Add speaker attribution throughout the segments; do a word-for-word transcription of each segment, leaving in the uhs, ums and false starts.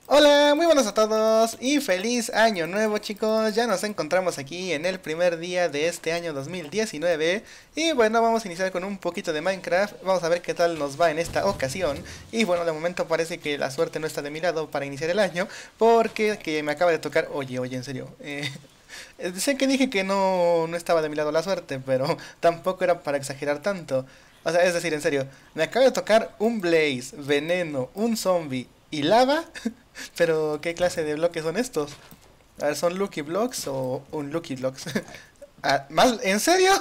Speaker 1: Hola, muy buenos a todos y feliz año nuevo chicos, ya nos encontramos aquí en el primer día de este año dos mil diecinueve y bueno, vamos a iniciar con un poquito de Minecraft, vamos a ver qué tal nos va en esta ocasión y bueno, de momento parece que la suerte no está de mi lado para iniciar el año porque que me acaba de tocar, oye, oye, en serio, eh, sé que dije que no, no estaba de mi lado la suerte, pero tampoco era para exagerar tanto. O sea, es decir, en serio, me acaba de tocar un Blaze, veneno, un zombie y lava. Pero, ¿qué clase de bloques son estos? A ver, ¿son Lucky Blocks o un Lucky Blocks? Ah, ¿más? ¿En serio?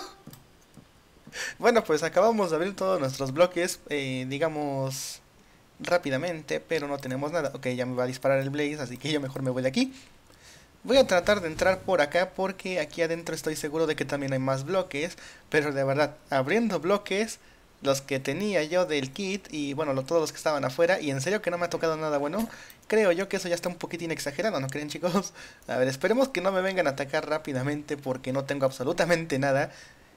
Speaker 1: Bueno, pues acabamos de abrir todos nuestros bloques, eh, digamos, rápidamente, pero no tenemos nada. Ok, ya me va a disparar el Blaze, así que yo mejor me voy de aquí. Voy a tratar de entrar por acá porque aquí adentro estoy seguro de que también hay más bloques, pero de verdad, abriendo bloques, los que tenía yo del kit y bueno, lo- todos los que estaban afuera, y en serio que no me ha tocado nada bueno, creo yo que eso ya está un poquitín exagerado, ¿no creen chicos? A ver, esperemos que no me vengan a atacar rápidamente porque no tengo absolutamente nada.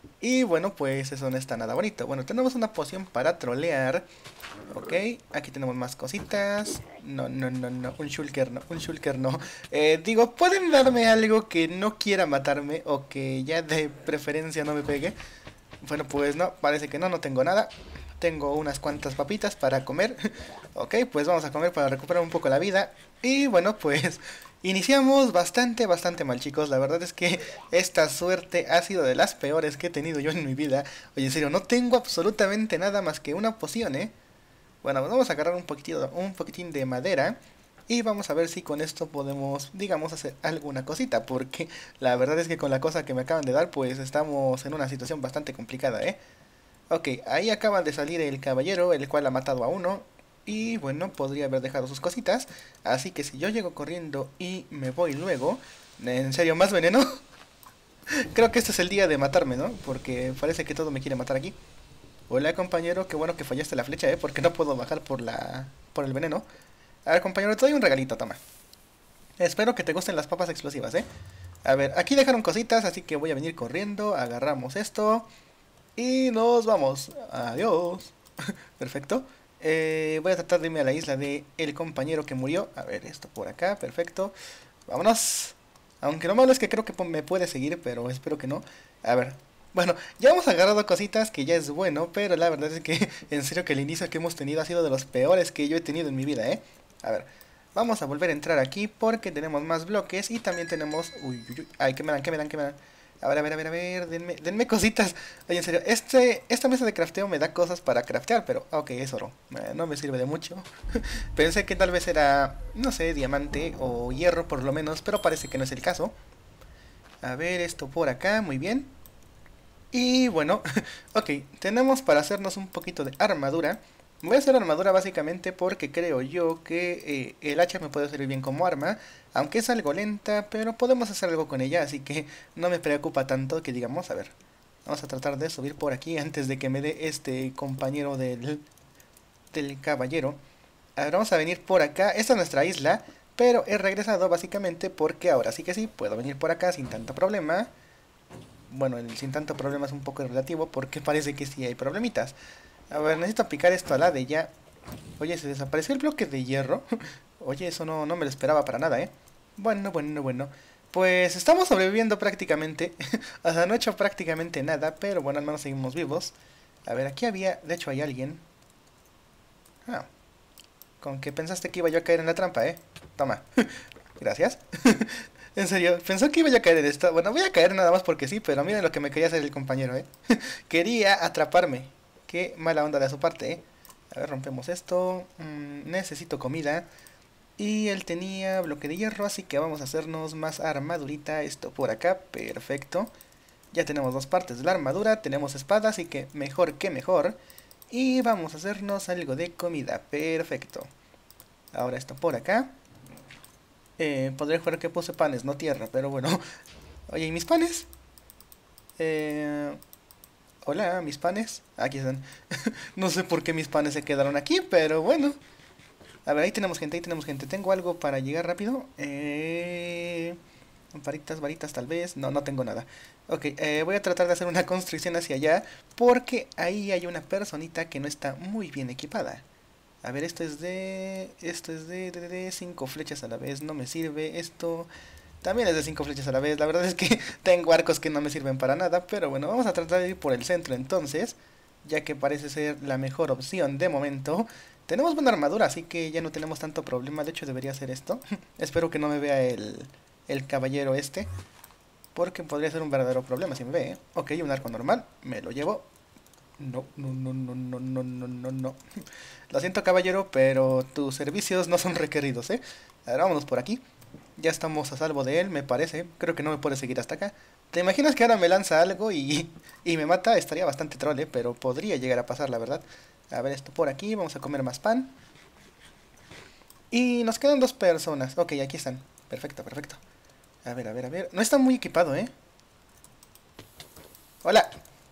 Speaker 1: Y bueno, pues eso no está nada bonito. Bueno, tenemos una poción para trolear. Ok, aquí tenemos más cositas. No, no, no, no, un shulker no, un shulker no. Eh, digo, ¿pueden darme algo que no quiera matarme o que ya de preferencia no me pegue? Bueno, pues no, parece que no, no tengo nada. Tengo unas cuantas papitas para comer. Ok, pues vamos a comer para recuperar un poco la vida. Y bueno, pues iniciamos bastante, bastante mal, chicos. La verdad es que esta suerte ha sido de las peores que he tenido yo en mi vida. Oye, en serio, no tengo absolutamente nada más que una poción, ¿eh? Bueno, vamos a agarrar un poquitito, un poquitín de madera. Y vamos a ver si con esto podemos, digamos, hacer alguna cosita. Porque la verdad es que con la cosa que me acaban de dar, pues estamos en una situación bastante complicada, ¿eh? Ok, ahí acaba de salir el caballero, el cual ha matado a uno. Y bueno, podría haber dejado sus cositas. Así que si yo llego corriendo y me voy luego... ¿En serio, más veneno? Creo que este es el día de matarme, ¿no? Porque parece que todo me quiere matar aquí. Hola compañero, qué bueno que fallaste la flecha, ¿eh? Porque no puedo bajar por la... por el veneno. A ver compañero, te doy un regalito, toma. Espero que te gusten las papas explosivas, ¿eh? A ver, aquí dejaron cositas, así que voy a venir corriendo. Agarramos esto. Y nos vamos. Adiós. Perfecto. Eh, voy a tratar de irme a la isla de el compañero que murió. A ver, esto por acá, perfecto. Vámonos. Aunque lo malo es que creo que me puede seguir, pero espero que no. A ver. Bueno, ya hemos agarrado cositas que ya es bueno, pero la verdad es que en serio que el inicio que hemos tenido ha sido de los peores que yo he tenido en mi vida, ¿eh? A ver, vamos a volver a entrar aquí porque tenemos más bloques y también tenemos... Uy, uy, uy. Ay, ¿qué me dan? ¿Qué me dan? ¿Qué me dan? A ver, a ver, a ver, a ver, denme, denme cositas. Oye, en serio, este, esta mesa de crafteo me da cosas para craftear, pero ok, es oro. Eh, no me sirve de mucho. Pensé que tal vez era, no sé, diamante o hierro por lo menos, pero parece que no es el caso. A ver, esto por acá, muy bien. Y bueno, ok, tenemos para hacernos un poquito de armadura. Voy a hacer armadura básicamente porque creo yo que eh, el hacha me puede servir bien como arma. Aunque es algo lenta, pero podemos hacer algo con ella, así que no me preocupa tanto que digamos, a ver. Vamos a tratar de subir por aquí antes de que me dé este compañero del, del caballero. A ver, vamos a venir por acá. Esta es nuestra isla, pero he regresado básicamente porque ahora sí que sí, puedo venir por acá sin tanto problema. Bueno, el sin tanto problema es un poco relativo porque parece que sí hay problemitas. A ver, necesito picar esto a la de ya. Oye, se desapareció el bloque de hierro. Oye, eso no, no me lo esperaba para nada, ¿eh? Bueno, bueno, bueno. Pues estamos sobreviviendo prácticamente. O sea, no he hecho prácticamente nada, pero bueno, al menos seguimos vivos. A ver, aquí había... De hecho, hay alguien. Ah, con que pensaste que iba yo a caer en la trampa, ¿eh? Toma. Gracias. En serio, pensó que iba yo a caer en esto. Bueno, voy a caer nada más porque sí, pero miren lo que me quería hacer el compañero, ¿eh? Quería atraparme. Qué mala onda de su parte, ¿eh? A ver, rompemos esto. Mm, necesito comida. Y él tenía bloque de hierro, así que vamos a hacernos más armadurita. Esto por acá, perfecto. Ya tenemos dos partes de la armadura, tenemos espada, así que mejor que mejor. Y vamos a hacernos algo de comida, perfecto. Ahora esto por acá. Eh, podría jugar que puse panes, no tierra, pero bueno. Oye, ¿y mis panes? Eh, hola, mis panes. Aquí están. No sé por qué mis panes se quedaron aquí, pero bueno. A ver, ahí tenemos gente, ahí tenemos gente. ¿Tengo algo para llegar rápido? Eh... Varitas, varitas tal vez. No, no tengo nada. Ok, eh, voy a tratar de hacer una construcción hacia allá. Porque ahí hay una personita que no está muy bien equipada. A ver, esto es de... Esto es de, de, de cinco flechas a la vez. No me sirve. Esto también es de cinco flechas a la vez. La verdad es que tengo arcos que no me sirven para nada. Pero bueno, vamos a tratar de ir por el centro entonces. Ya que parece ser la mejor opción de momento. Tenemos buena armadura, así que ya no tenemos tanto problema. De hecho, debería hacer esto. Espero que no me vea el, el caballero este. Porque podría ser un verdadero problema si me ve, ¿eh? Ok, un arco normal. Me lo llevo. No, no, no, no, no, no, no, no, no. Lo siento, caballero, pero tus servicios no son requeridos, ¿eh? A ver, vámonos por aquí. Ya estamos a salvo de él, me parece. Creo que no me puede seguir hasta acá. ¿Te imaginas que ahora me lanza algo y, y me mata? Estaría bastante troll, ¿eh? Pero podría llegar a pasar, la verdad. A ver, esto por aquí. Vamos a comer más pan. Y nos quedan dos personas. Ok, aquí están. Perfecto, perfecto. A ver, a ver, a ver. No está muy equipado, ¿eh? Hola.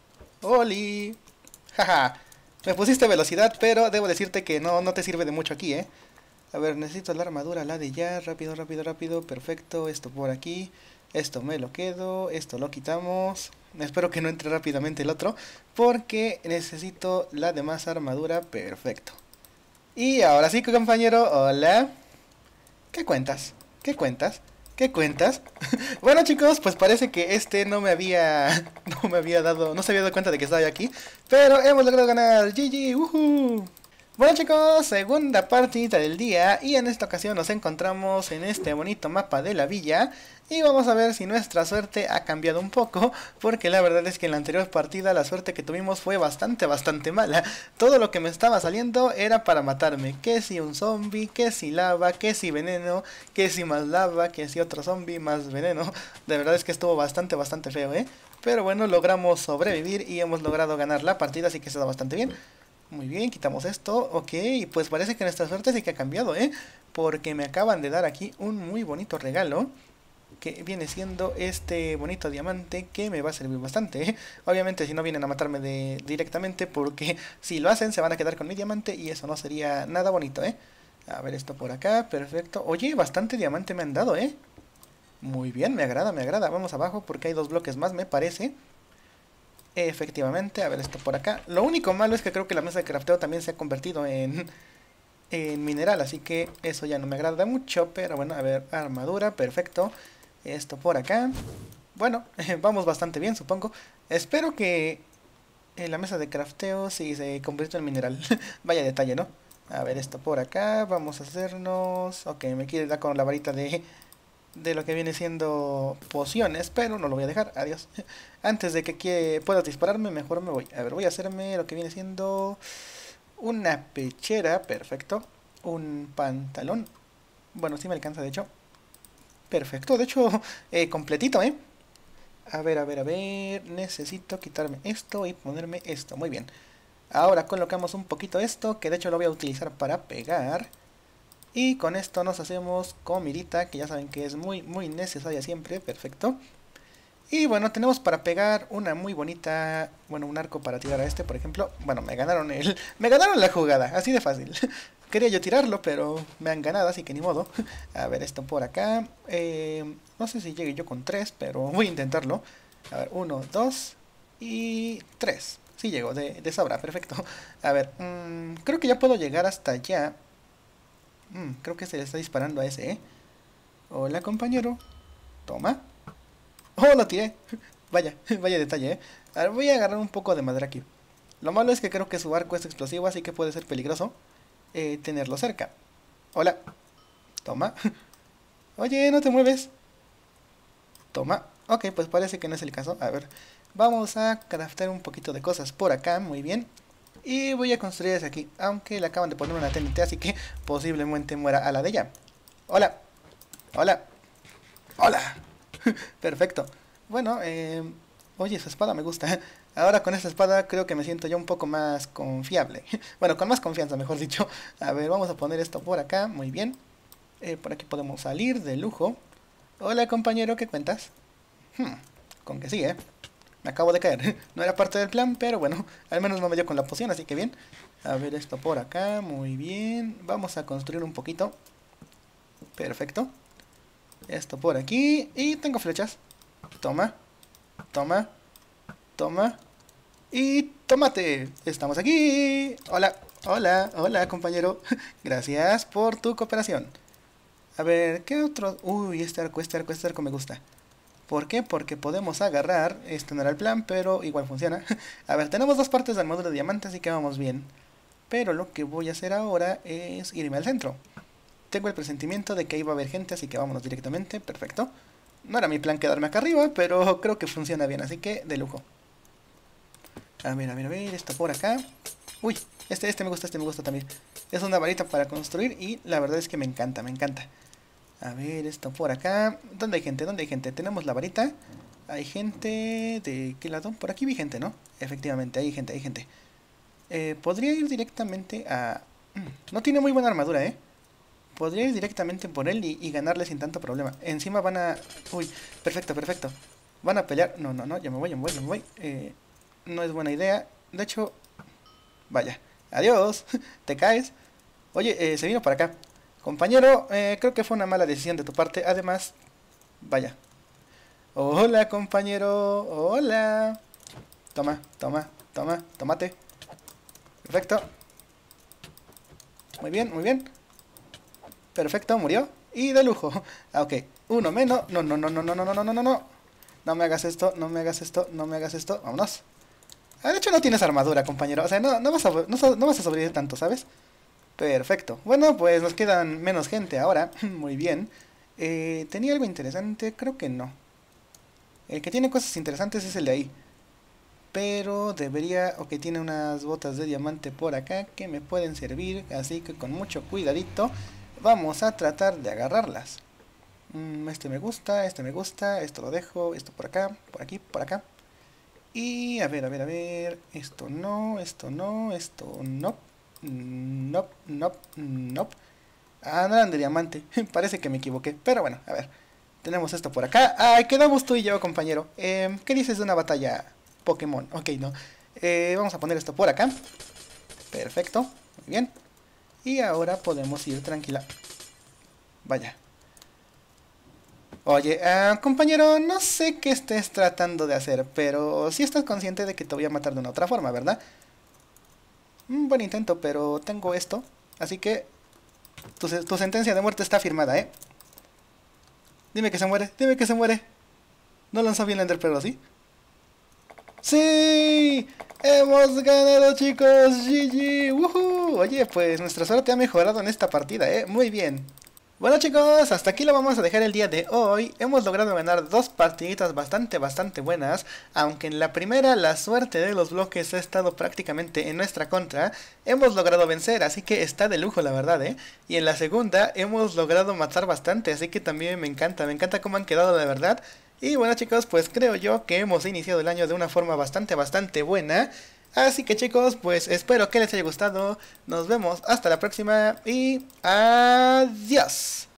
Speaker 1: Oli. Jaja. Me pusiste velocidad, pero debo decirte que no, no te sirve de mucho aquí, ¿eh? A ver, necesito la armadura, la de ya. Rápido, rápido, rápido. Perfecto. Esto por aquí. Esto me lo quedo. Esto lo quitamos. Espero que no entre rápidamente el otro. Porque necesito la demás armadura. Perfecto. Y ahora sí, compañero. Hola. ¿Qué cuentas? ¿Qué cuentas? ¿Qué cuentas? Bueno, chicos, pues parece que este no me había no me había dado, no se había dado cuenta de que estaba aquí, pero hemos logrado ganar. G G, woohoo. Bueno, chicos, segunda partida del día y en esta ocasión nos encontramos en este bonito mapa de la villa y vamos a ver si nuestra suerte ha cambiado un poco, porque la verdad es que en la anterior partida la suerte que tuvimos fue bastante, bastante mala. Todo lo que me estaba saliendo era para matarme, que si un zombie, que si lava, que si veneno, que si más lava, que si otro zombie, más veneno. De verdad es que estuvo bastante, bastante feo, ¿eh? Pero bueno, logramos sobrevivir y hemos logrado ganar la partida, así que está bastante bien. Muy bien, quitamos esto, ok, pues parece que nuestra suerte sí que ha cambiado, ¿eh? Porque me acaban de dar aquí un muy bonito regalo, que viene siendo este bonito diamante que me va a servir bastante, ¿eh? Obviamente si no vienen a matarme de, directamente, porque si lo hacen se van a quedar con mi diamante y eso no sería nada bonito, ¿eh? A ver esto por acá, perfecto. Oye, bastante diamante me han dado, ¿eh? Muy bien, me agrada, me agrada. Vamos abajo porque hay dos bloques más, me parece. Efectivamente, a ver esto por acá. Lo único malo es que creo que la mesa de crafteo también se ha convertido en, en mineral, así que eso ya no me agrada mucho. Pero bueno, a ver, armadura, perfecto. Esto por acá. Bueno, vamos bastante bien, supongo. Espero que en la mesa de crafteo sí se convierta en mineral. Vaya detalle, ¿no? A ver, esto por acá. Vamos a hacernos... Ok, me quiere dar con la varita de... de lo que viene siendo pociones, pero no lo voy a dejar, adiós. Antes de que, que pueda dispararme, mejor me voy. A ver, voy a hacerme lo que viene siendo una pechera, perfecto. Un pantalón, bueno, sí me alcanza de hecho. Perfecto, de hecho, eh, completito, ¿eh? A ver, a ver, a ver, necesito quitarme esto y ponerme esto, muy bien. Ahora colocamos un poquito esto, que de hecho lo voy a utilizar para pegar. Y con esto nos hacemos comidita, que ya saben que es muy, muy necesaria siempre. Perfecto. Y bueno, tenemos para pegar una muy bonita... Bueno, un arco para tirar a este, por ejemplo. Bueno, me ganaron el... Me ganaron la jugada, así de fácil. Quería yo tirarlo, pero me han ganado, así que ni modo. A ver, esto por acá. Eh, no sé si llegue yo con tres, pero voy a intentarlo. A ver, uno, dos y tres. Sí llego, de, de sobra, perfecto. A ver, mmm, creo que ya puedo llegar hasta allá. Mm, creo que se le está disparando a ese, ¿eh? Hola, compañero. Toma. Oh, lo tiré. Vaya, vaya detalle, ¿eh? A ver, voy a agarrar un poco de madera aquí. Lo malo es que creo que su arco es explosivo, así que puede ser peligroso eh, tenerlo cerca. Hola. Toma. Oye, no te mueves. Toma. Ok, pues parece que no es el caso. A ver, vamos a craftear un poquito de cosas por acá, muy bien. Y voy a construir desde aquí, aunque le acaban de poner una T N T, así que posiblemente muera a la de ella. Hola. Hola. Hola. Perfecto. Bueno, eh, oye, esa espada me gusta. Ahora con esta espada creo que me siento ya un poco más confiable. Bueno, con más confianza, mejor dicho. A ver, vamos a poner esto por acá, muy bien. Eh, por aquí podemos salir de lujo. Hola, compañero, ¿qué cuentas? Hmm, con que sí, ¿eh? Me acabo de caer. No era parte del plan, pero bueno, al menos no me dio con la poción, así que bien. A ver esto por acá, muy bien. Vamos a construir un poquito. Perfecto. Esto por aquí. Y tengo flechas. Toma. Toma. Toma. Y tomate. Estamos aquí. Hola. Hola, hola compañero. Gracias por tu cooperación. A ver, ¿qué otro? Uy, este arco, este arco, este arco me gusta. ¿Por qué? Porque podemos agarrar, este no era el plan, pero igual funciona. A ver, tenemos dos partes de armadura de diamante, así que vamos bien. Pero lo que voy a hacer ahora es irme al centro. Tengo el presentimiento de que ahí va a haber gente, así que vámonos directamente, perfecto. No era mi plan quedarme acá arriba, pero creo que funciona bien, así que de lujo. A ver, a ver, a ver, esto por acá. Uy, este, este me gusta, este me gusta también. Es una varita para construir y la verdad es que me encanta, me encanta. A ver, esto por acá. ¿Dónde hay gente? ¿Dónde hay gente? Tenemos la varita. Hay gente... ¿De qué lado? Por aquí vi gente, ¿no? Efectivamente, hay gente, hay gente. Eh, podría ir directamente a... Mm, No tiene muy buena armadura, ¿eh? Podría ir directamente por él y, y ganarle sin tanto problema. Encima van a... Uy, perfecto, perfecto. Van a pelear... No, no, no, ya me voy, ya me voy, ya me voy. Eh, no es buena idea. De hecho... Vaya. Adiós. Te caes. Oye, eh, se vino para acá. Compañero, eh, creo que fue una mala decisión de tu parte. Además... Vaya. Hola, compañero. Hola. Toma, toma, toma, tomate. Perfecto. Muy bien, muy bien. Perfecto, murió. Y de lujo. Ah, ok. Uno menos. No, no, no, no, no, no, no, no, no, no. No No me hagas esto, no me hagas esto, no me hagas esto. Vámonos. Ah, de hecho no tienes armadura, compañero. O sea, no, no vas a, no, so- no vas a sobrevivir tanto, ¿sabes? Perfecto. Bueno, pues nos quedan menos gente ahora. Muy bien. Eh, ¿tenía algo interesante? Creo que no. El que tiene cosas interesantes es el de ahí. Pero debería... Ok, tiene unas botas de diamante por acá que me pueden servir. Así que con mucho cuidadito vamos a tratar de agarrarlas. Mm, este me gusta, este me gusta, esto lo dejo, esto por acá, por aquí, por acá. Y a ver, a ver, a ver, esto no, esto no, esto no, no, no, no. Ah, no eran de diamante, parece que me equivoqué, pero bueno, a ver. Tenemos esto por acá. Ah, quedamos tú y yo, compañero. Em, ¿qué dices de una batalla Pokémon? Ok, no. Eh, vamos a poner esto por acá. Perfecto, muy bien. Y ahora podemos ir tranquila. Vaya. Oye, ah, compañero, no sé qué estés tratando de hacer, pero sí estás consciente de que te voy a matar de una otra forma, ¿verdad? Un buen intento, pero tengo esto, así que tu, se- tu sentencia de muerte está firmada, ¿eh? Dime que se muere, dime que se muere. No lanzó bien el Ender Pearl, ¿sí? ¡Sí! ¡Hemos ganado, chicos! ¡G G! ¡Woohoo! Oye, pues nuestra suerte ha mejorado en esta partida, ¿eh? Muy bien. Bueno chicos, hasta aquí lo vamos a dejar el día de hoy. Hemos logrado ganar dos partiditas bastante bastante buenas, aunque en la primera la suerte de los bloques ha estado prácticamente en nuestra contra. Hemos logrado vencer, así que está de lujo la verdad, ¿eh? Y en la segunda hemos logrado matar bastante, así que también me encanta, me encanta cómo han quedado la verdad. Y bueno chicos, pues creo yo que hemos iniciado el año de una forma bastante bastante buena. Así que chicos, pues espero que les haya gustado. Nos vemos hasta la próxima y adiós.